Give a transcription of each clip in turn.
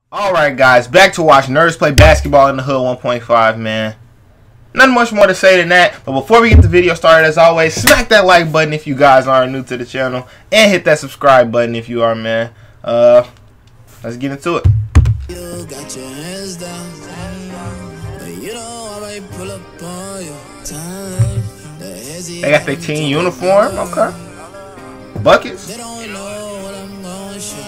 Alright guys, back to watch Nerds play basketball in the hood 1.5, man. Nothing much more to say than that, but before we get the video started, as always, smack that like button if you guys are new to the channel, and hit that subscribe button if you are, man. Let's get into it. You got your hands down, you know I might pull up on you. They got their team uniform, okay. Buckets. They don't know what I'm gonna show.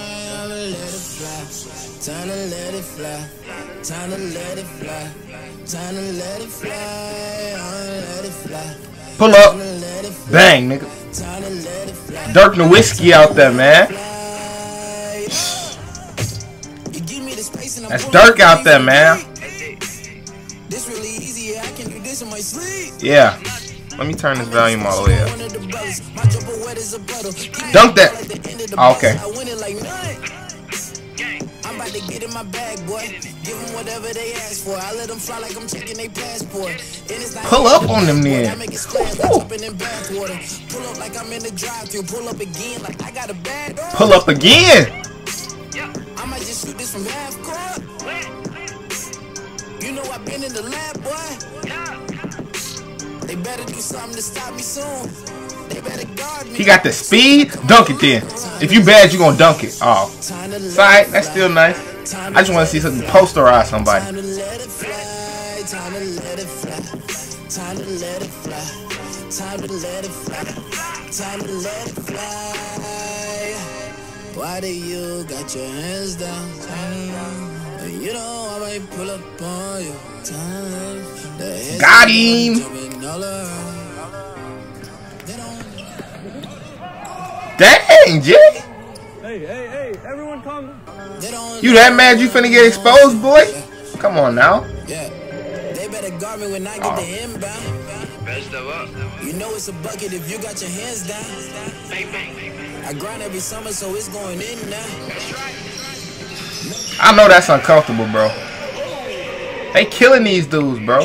Time to let it fly. Time to let it fly. Time to let it fly. Let it fly. Pull up. Bang, nigga. Dirk Nowitzki out there, man. That's Dirk out there, man. Yeah. Let me turn this volume all the way up. Dunk that. Oh, okay. I'm about to get in my bag, boy. Give them whatever they ask for. I let them fly like I'm checking their passport. Pull up on them then. Pull up like I'm in the drive-thru. Pull up again like I got a bad. Pull up again. I might just shoot this from half court. You know I've been in the lab, boy. They better do something to stop me soon. They better guard me. He got the speed. Dunk it then. If you bad, you gonna dunk it. Oh, it's alright. That's still nice. I just want to see something posterize somebody. Time to let it fly. Time to let it fly. Time to let it fly. Time to let it fly. Time to let it fly. Why do you got your hands down? You know I might pull up on you. Got him. Dang, Jay. Hey, everyone come. You that mad you finna get exposed, boy? Come on now. Yeah. They better guard me when I get the inbound. Best of us. You know it's a bucket if you got your hands down. I grind every summer, so it's going in now. I know that's uncomfortable, bro. They killing these dudes, bro.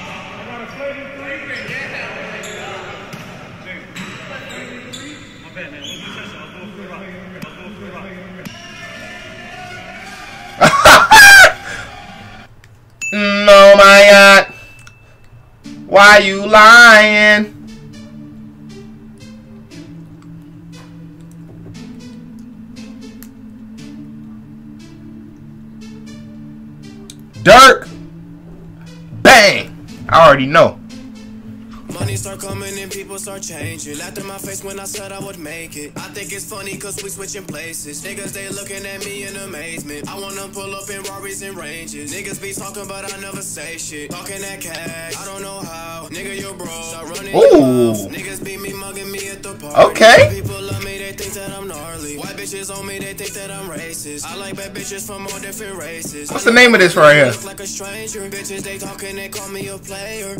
No, my God. Why you lying? Dirk. Bang. I already know. Money start coming and people start changing. Laughed in my face when I said I would make it. I think it's funny cause we switching places. Niggas, they looking at me in amazement. I wanna pull up in Rarries and Ranges. Niggas be talking but I never say shit. Talking that cash, I don't know how. Nigga, you bro, start running your mouth. Niggas be me mugging me at the party. Okay. People love me, they think that I'm gnarly. White bitches on me, they think that I'm racist. I like bad bitches from all different races. What's the name of this right here? Look like a stranger. Bitches, they talking, they call me a player.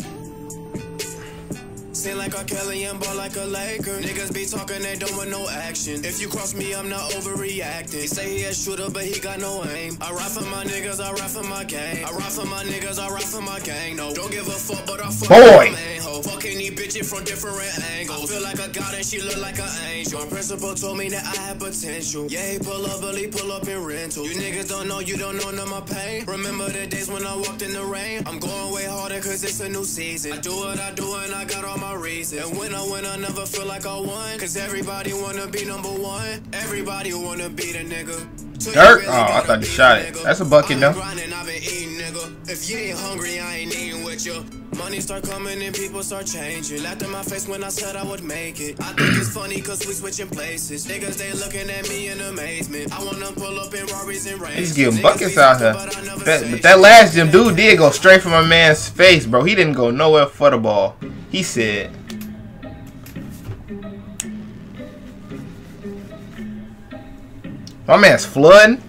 Sing like a Kelly and ball like a Laker. Niggas be talking, they don't want no action. If you cross me, I'm not overreacting. He say he a shooter, but he got no aim. I ride for my niggas, I ride for my gang. I ride for my niggas, I ride for my gang. No, don't give a fuck, but I fuck boy. My main hoe. Fucking these bitches from different angles. I feel like a god and she look like an angel. My principal told me that I have potential. Yeah, he pull up, but he pull up in rental. You niggas don't know, you don't know none of my pain. Remember the days when I walked in the rain? I'm going way harder cause it's a new season. I do what I do and I got all my reasons. And when I win, I never feel like I won. Cause everybody wanna be number one. Everybody wanna be the nigga. Dirk? Oh, I thought you shot it. That's a bucket, though. If you ain't hungry, I ain't eating with you. Money start coming and people start changing. Laughed in my face when I said I would make it. I think it's funny cause we switching places. Niggas, they looking at me in amazement. I wanna pull up in Rarries and Ranges. He's getting buckets out here. But that last gym dude did go straight for my man's face, bro. He didn't go nowhere for the ball. He said... My man's flooding.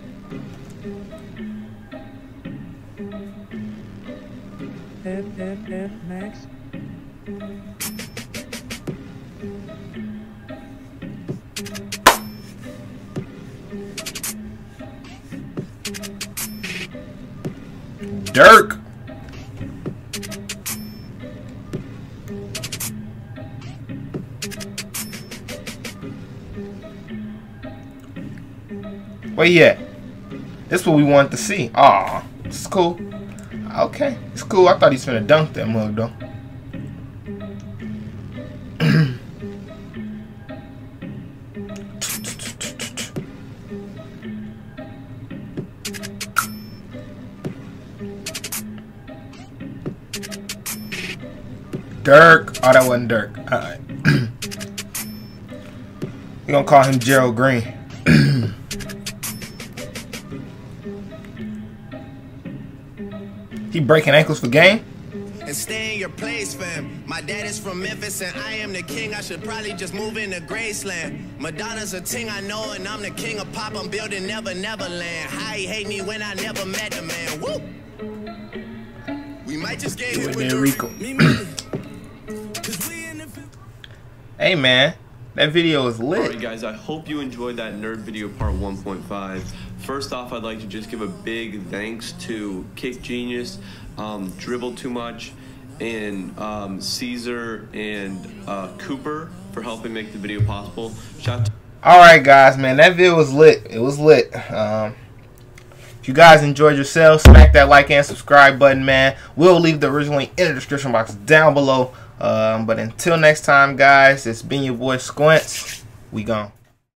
Max. Dirk. Where he at? This is what we wanted to see. Aw, it's cool. Okay, it's cool. I thought he was finna dunk that mug though. Dirk. Oh, that wasn't Dirk. Alright. We're gonna call him Gerald Green. He breaking ankles for game? And stay in your place, fam. My dad is from Memphis and I am the king. I should probably just move into Graceland. Madonna's a ting I know and I'm the king of pop. I'm building Neverland. How he hate me when I never met the man. Woo! We might just get hit with Rico. Hey man, that video is lit. Alright guys, I hope you enjoyed that nerd video part 1.5. First off, I'd like to just give a big thanks to Kick Genius, Dribble Too Much, and Caesar and Cooper for helping make the video possible. Shout out to Alright guys, man, that video was lit. It was lit. If you guys enjoyed yourselves, smack that like and subscribe button, man. We'll leave the original link in the description box down below. But until next time, guys, it's been your boy Squints. We gone.